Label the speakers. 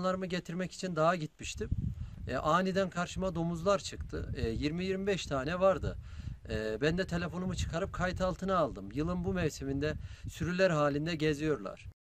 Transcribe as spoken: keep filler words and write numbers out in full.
Speaker 1: hayvanlarımı getirmek için dağa gitmiştim. E, aniden karşıma domuzlar çıktı. E, yirmi yirmi beş tane vardı. E, ben de telefonumu çıkarıp kayıt altına aldım. Yılın bu mevsiminde sürüler halinde geziyorlar.